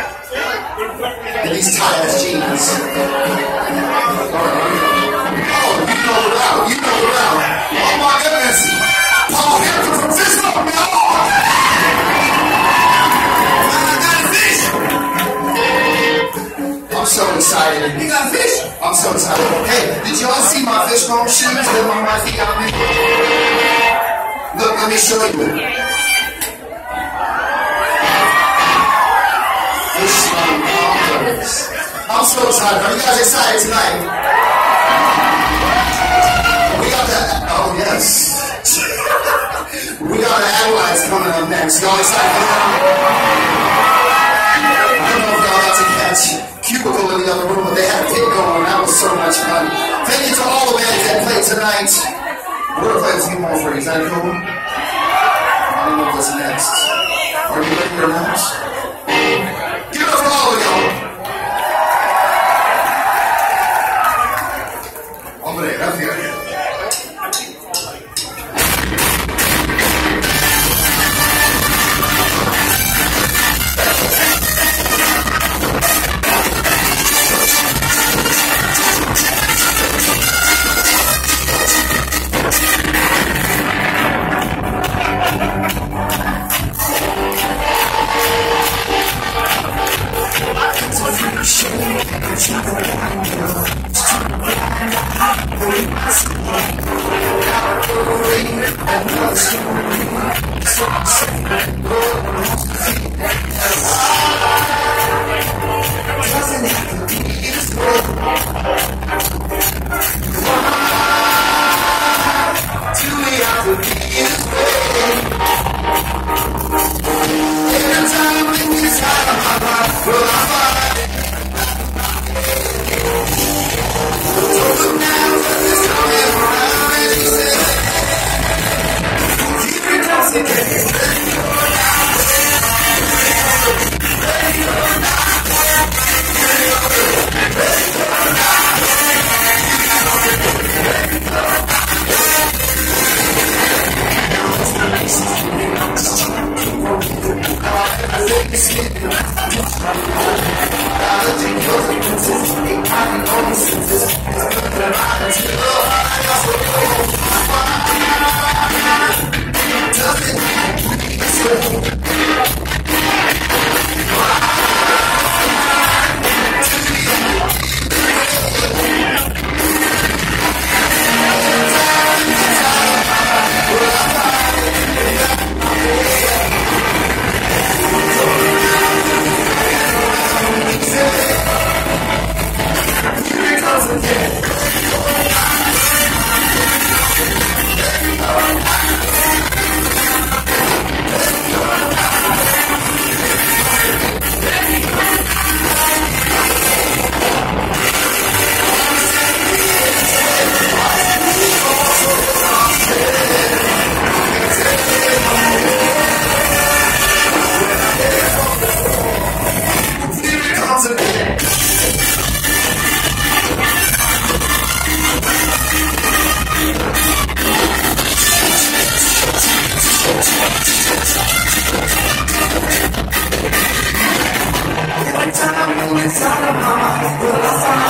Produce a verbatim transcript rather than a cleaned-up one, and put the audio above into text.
In these tight-ass jeans. Oh, you know the route. You know the route. Oh my goodness. Paul Hampton from Frisco, man. Oh. I got a fish. I'm so excited. You got a fish? I'm so excited. Hey, did y'all see my fishbone shoes that my wife got me? Look, let me show you. Fishbone Converse. I'm so excited. Are you guys excited tonight? We got that. Oh, yes. We got the Allies coming up next. Y'all excited for that? I don't know if y'all got to catch Cubicle in the other room, but they had a pit going. That was so much fun. Thank you to all the bands that played tonight. We're going to play a few more for you. Is that cool? I don't know what's next. Are you ready for next? Give it up for all of y'all. Hombre, gracias. Inside of my mind, will I find